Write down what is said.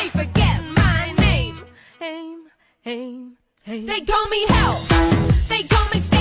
they forget my name. Aim, aim, aim. They call me hell, they call me